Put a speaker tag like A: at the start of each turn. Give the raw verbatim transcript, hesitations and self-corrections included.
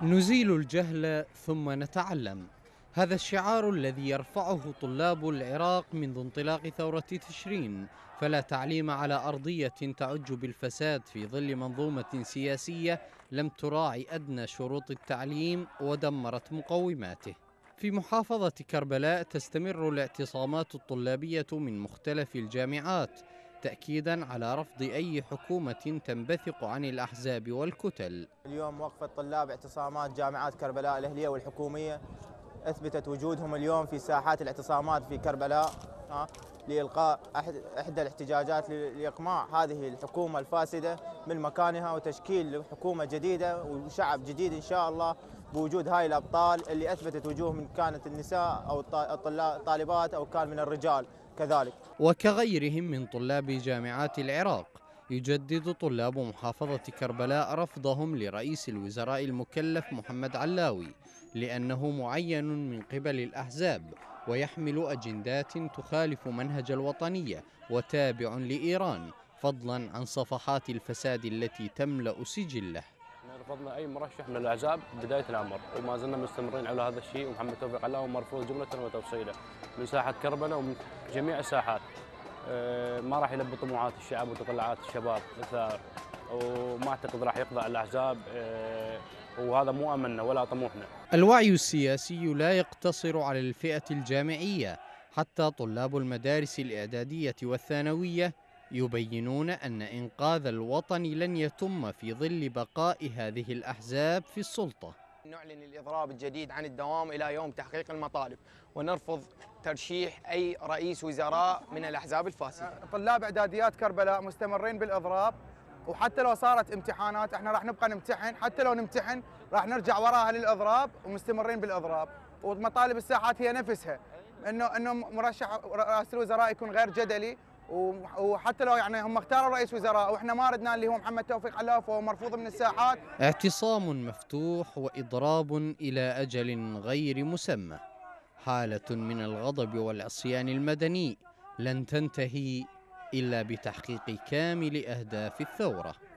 A: نزيل الجهل ثم نتعلم. هذا الشعار الذي يرفعه طلاب العراق منذ انطلاق ثورة تشرين، فلا تعليم على أرضية تعج بالفساد في ظل منظومة سياسية لم تراعي أدنى شروط التعليم ودمرت مقوماته. في محافظة كربلاء تستمر الاعتصامات الطلابية من مختلف الجامعات، تأكيدا على رفض أي حكومة تنبثق عن الأحزاب والكتل.
B: اليوم وقفة طلاب اعتصامات جامعات كربلاء الأهلية والحكومية أثبتت وجودهم اليوم في ساحات الاعتصامات في كربلاء لإلقاء إحدى الاحتجاجات لإقماع هذه الحكومة الفاسدة من مكانها وتشكيل حكومة جديدة وشعب جديد إن شاء الله بوجود هاي الأبطال اللي أثبتت وجوههم، من كانت النساء أو الطالبات أو كان من الرجال كذلك.
A: وكغيرهم من طلاب جامعات العراق، يجدد طلاب محافظة كربلاء رفضهم لرئيس الوزراء المكلف محمد علاوي، لأنه معين من قبل الأحزاب ويحمل أجندات تخالف منهج الوطنية وتابع لإيران، فضلا عن صفحات الفساد التي تملأ سجله.
C: رفضنا اي مرشح من الاحزاب بدايه الامر، وما زلنا مستمرين على هذا الشيء، ومحمد توفيق علاوي مرفوض جمله وتفصيلا من ساحه كربلاء ومن جميع الساحات. ما راح يلبي طموحات الشعب وتطلعات الشباب الثائر، وما اعتقد راح يخضع الاحزاب، وهذا مو املنا ولا طموحنا.
A: الوعي السياسي لا يقتصر على الفئه الجامعيه، حتى طلاب المدارس الاعداديه والثانويه يبينون أن إنقاذ الوطن لن يتم في ظل بقاء هذه الأحزاب في السلطة.
D: نعلن الإضراب الجديد عن الدوام إلى يوم تحقيق المطالب، ونرفض ترشيح أي رئيس وزراء من الأحزاب الفاسدة.
E: طلاب إعداديات كربلاء مستمرين بالإضراب، وحتى لو صارت امتحانات احنا راح نبقى نمتحن، حتى لو نمتحن راح نرجع وراها للإضراب ومستمرين بالإضراب. ومطالب الساحات هي نفسها انه انه مرشح رئيس الوزراء يكون غير جدلي، وحتى لو يعني هم اختاروا رئيس وزراء واحنا ما ردنا اللي هو محمد توفيق علاوي فهو مرفوض من الساحات.
A: اعتصام مفتوح واضراب الى اجل غير مسمى، حالة من الغضب والعصيان المدني لن تنتهي الا بتحقيق كامل اهداف الثورة.